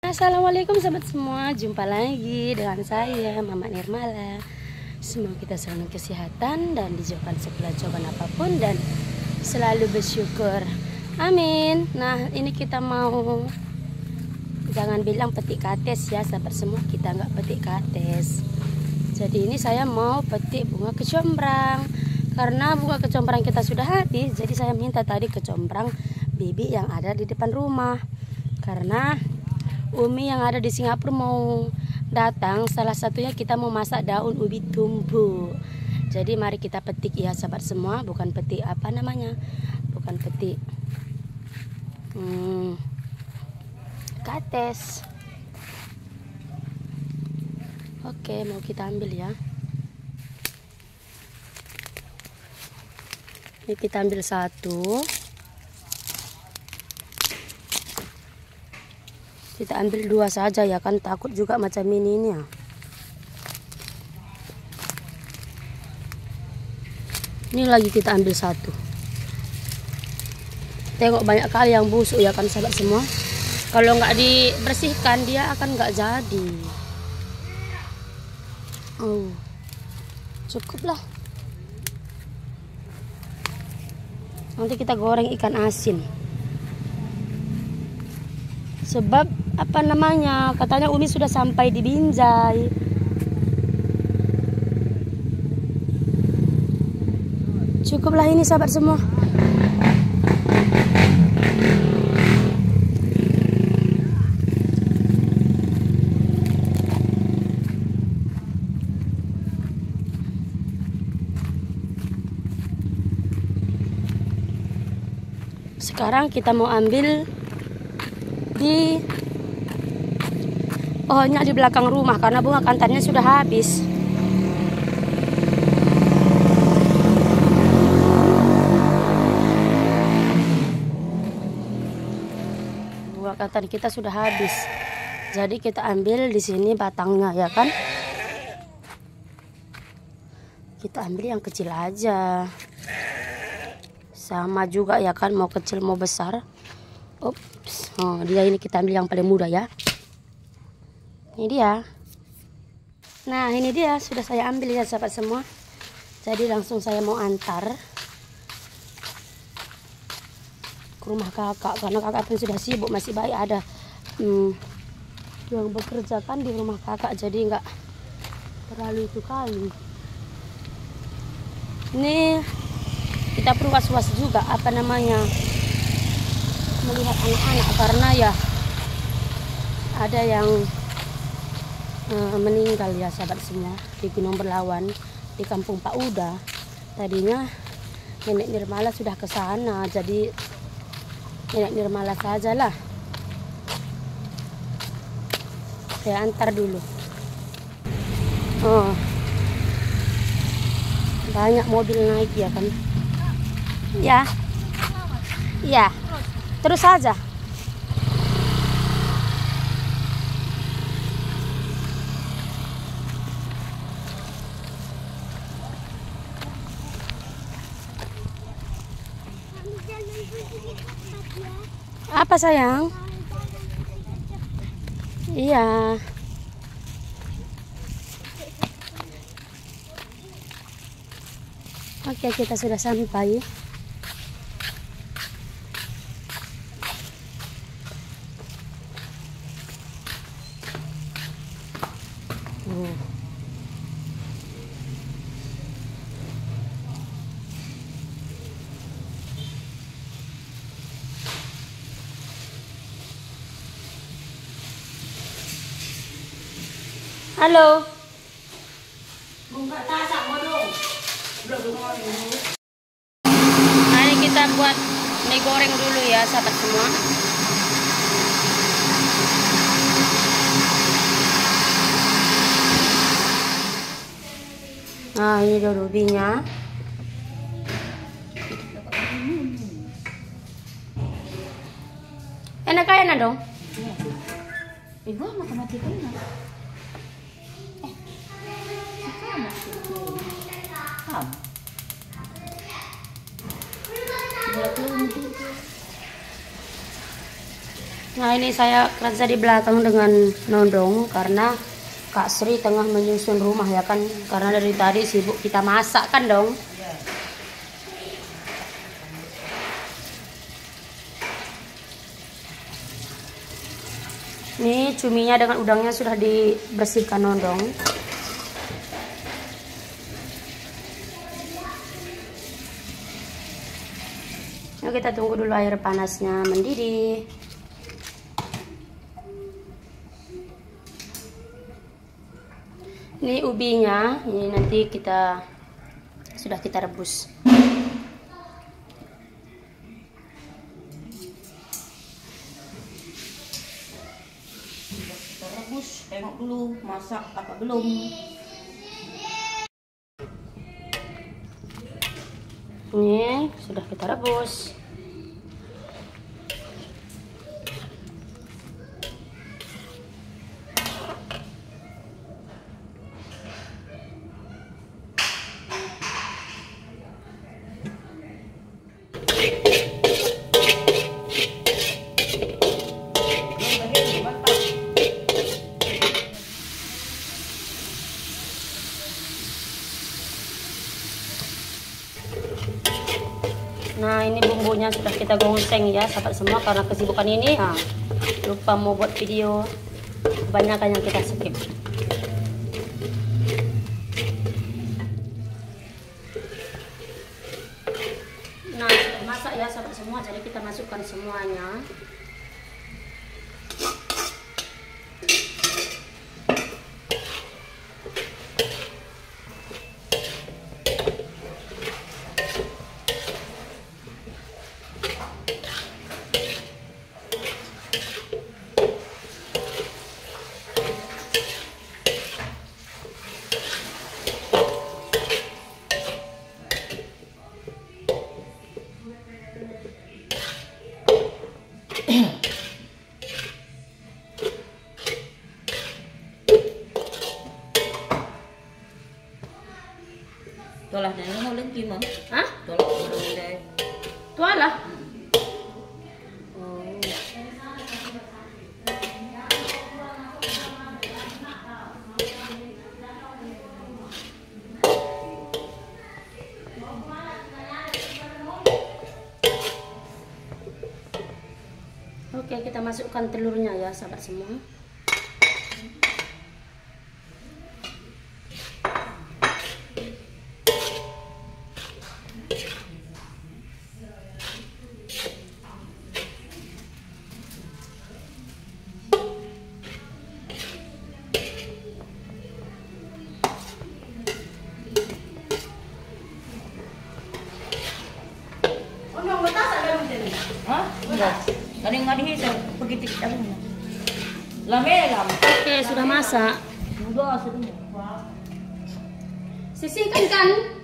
Assalamualaikum sahabat semua, jumpa lagi dengan saya Mama Nirmala. Semoga kita selalu kesehatan dan dijauhkan segala cobaan apapun dan selalu bersyukur, amin. Nah, ini kita mau, jangan bilang petik kates ya sahabat semua, kita nggak petik kates. Jadi ini saya mau petik bunga kecombrang. Karena bunga kecombrang kita sudah habis, jadi saya minta tadi kecombrang bibi yang ada di depan rumah. Karena Umi yang ada di Singapura mau datang, salah satunya kita mau masak daun ubi tumpuk. Jadi mari kita petik ya sahabat semua, bukan petik apa namanya, bukan petik kates. Oke, mau kita ambil ya. Ini kita ambil satu. Kita ambil dua saja ya kan, takut juga macam ini ya. Ini lagi kita ambil satu. Tengok banyak kali yang busuk ya kan sahabat semua. Kalau nggak dibersihkan dia akan nggak jadi. Oh, cukup lah. Nanti kita goreng ikan asin. Sebab apa namanya, katanya Umi sudah sampai di Binjai. Cukuplah ini sahabat semua. Sekarang kita mau ambil di pohonnya di belakang rumah karena bunga kantannya sudah habis. Bunga kantan kita sudah habis. Jadi kita ambil di sini batangnya ya kan. Kita ambil yang kecil aja. Sama juga ya kan, mau kecil mau besar. Ups, oh, dia ini kita ambil yang paling mudah ya. Ini dia. Nah, ini dia sudah saya ambil ya sahabat semua. Jadi langsung saya mau antar ke rumah kakak karena kakak pun sudah sibuk, masih baik ada yang bekerja kan di rumah kakak, jadi nggak terlalu itu kali. Ini kita perlu was-was juga apa namanya, melihat anak-anak karena ya ada yang meninggal ya sahabat semua di Gunung Berlawan di kampung Pak Uda. Tadinya nenek Nirmala sudah ke sana, jadi nenek Nirmala sajalah saya antar dulu. Oh, banyak mobil naik ya kan ya. Iya, terus saja. Apa sayang? Iya. Oke, kita sudah sampai. Halo. Nah, ini kita buat mie goreng dulu ya sahabat semua. Nah, ini dulu ubinya. Enak kayaknya dong. Ibu matematikanya. Nah ini saya kerja di belakang dengan Nondong karena Kak Sri tengah menyusun rumah ya kan, karena dari tadi sibuk kita masak kan dong. Ini cuminya dengan udangnya sudah dibersihkan Nondong. Nah, kita tunggu dulu air panasnya mendidih. Ini ubinya, ini nanti sudah kita rebus. Kita rebus, tengok dulu masak apa belum. Ini sudah kita rebus. Nah ini bumbunya sudah kita gongseng ya sahabat semua, karena kesibukan ini lupa mau buat video, kebanyakan yang kita skip. Nah sudah masak ya sahabat semua, jadi kita masukkan semuanya. Tualah này nó lên kim không? Hah? Tualah rồi đây. Tuala? Oke, kita masukkan telurnya ya sahabat semua. Hah? Enggak. Ada yang nggak dihisap begitu kita punya. Lam. Oke, sudah masak. Udah sudah. Sisihkan kan?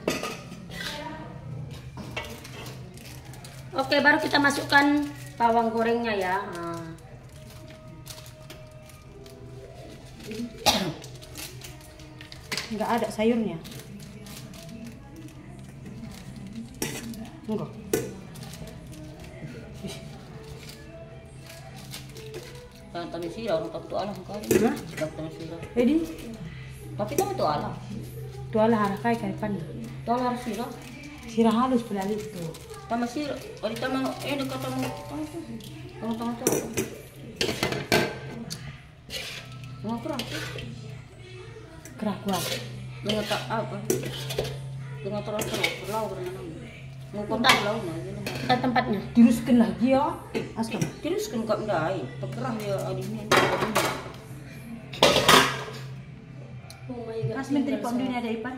Oke, baru kita masukkan bawang gorengnya ya. Nggak ada sayurnya. Enggak. Kan tadi sih orang tu alam kali. Hah? Tadi sih. Jadi, Tapi kami tu alam. tuala harakai kai pan. Tualah harus sih. Sirah halus pelali itu. Tama sih. Ori tama dekat tama. Tama tu. Mau kurang. Kerak kuat. Dengan tak apa. Dengan terus lau karena mau kontak lau nah. Kita tempatnya. Tiruskan lagi ya. Asal. Tiruskan kau ndai. Pekerah dia adiknya. Oh my god. Mas menteri pom dunia ada Ipan.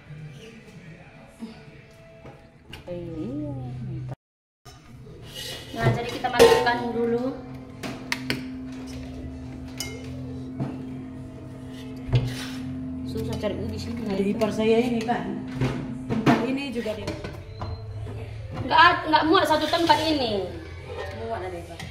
Nah, jadi kita masukkan dulu. Susah cari di sini. Nah, di ipar saya ini kan, tempat ini juga di Nggak muat satu tempat ini. muat ada Ipar.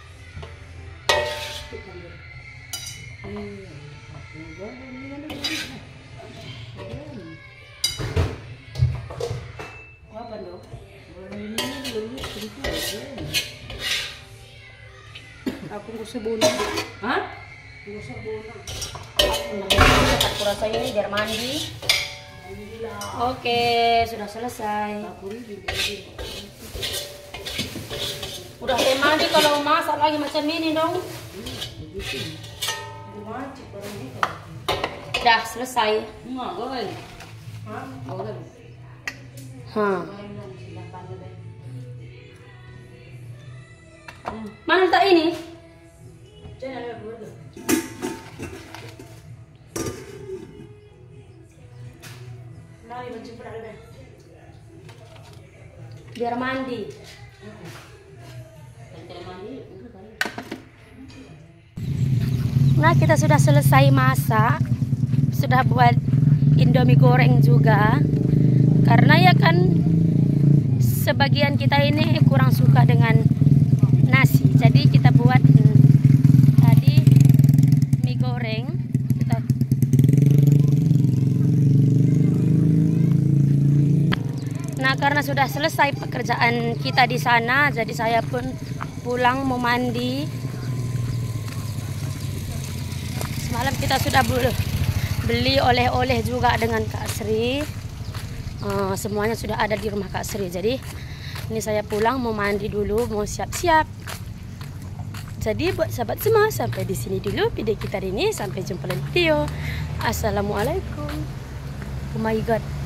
Apa dong? Aku gusur bunga. Hah? Gusur bunga. Cepat kurasa ini biar mandi. Oke, sudah selesai. Udah kayak mandi kalau masak lagi macam ini dong. Dah selesai. Enggak, goreng. Goreng. Mana letak ini? Biar mandi. Nah, kita sudah selesai masak. Sudah buat Indomie goreng juga. Karena ya kan sebagian kita ini kurang suka dengan nasi. Jadi kita buat tadi mie goreng. Nah, karena sudah selesai pekerjaan kita di sana, jadi saya pun pulang mau mandi. Semalam kita sudah beli oleh-oleh juga dengan Kak Sri. Semuanya sudah ada di rumah Kak Sri. Jadi ini saya pulang mau mandi dulu, mau siap-siap. Jadi buat sahabat semua, sampai di sini dulu video kita hari ini. Sampai jumpa di video. Assalamualaikum. Oh my god.